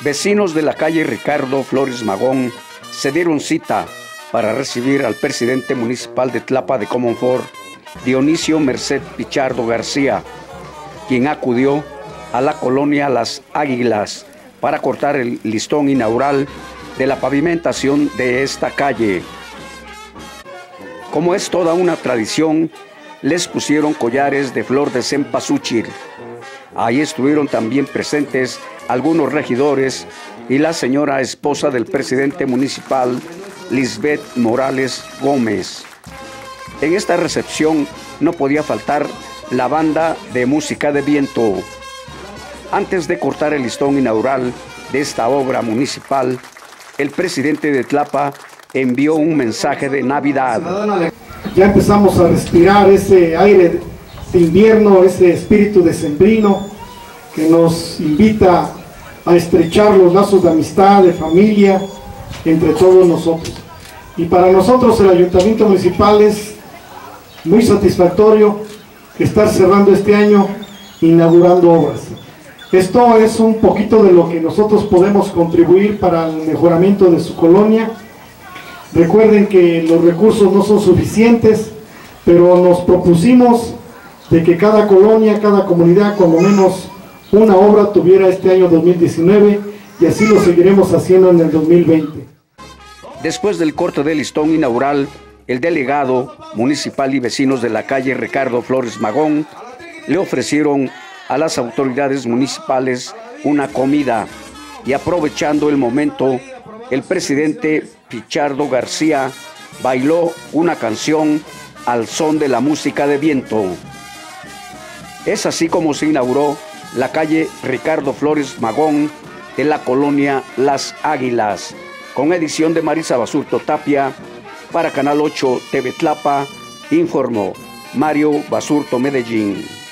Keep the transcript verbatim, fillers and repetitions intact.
Vecinos de la calle Ricardo Flores Magón se dieron cita para recibir al presidente municipal de Tlapa de Comonfort, Dionisio Merced Pichardo García, quien acudió a la colonia Las Águilas para cortar el listón inaugural de la pavimentación de esta calle. Como es toda una tradición, les pusieron collares de flor de cempasúchil. Ahí estuvieron también presentes algunos regidores y la señora esposa del presidente municipal, Lisbeth Morales Gómez. En esta recepción no podía faltar la banda de música de viento. Antes de cortar el listón inaugural de esta obra municipal, el presidente de Tlapa envió un mensaje de Navidad. Ya empezamos a respirar ese aire de invierno, ese espíritu decembrino que nos invita a estrechar los lazos de amistad, de familia, entre todos nosotros. Y para nosotros el Ayuntamiento Municipal es muy satisfactorio estar cerrando este año inaugurando obras. Esto es un poquito de lo que nosotros podemos contribuir para el mejoramiento de su colonia. Recuerden que los recursos no son suficientes, pero nos propusimos de que cada colonia, cada comunidad, cuando menos una obra tuviera este año dos mil diecinueve, y así lo seguiremos haciendo en el dos mil veinte. Después del corte del listón inaugural, el delegado municipal y vecinos de la calle Ricardo Flores Magón le ofrecieron a las autoridades municipales una comida, y aprovechando el momento, el presidente Pichardo García bailó una canción al son de la música de viento. Es así como se inauguró la calle Ricardo Flores Magón de la colonia Las Águilas, con edición de Marisa Basurto Tapia. Para Canal ocho T V Tlapa, informó Mario Basurto Medellín.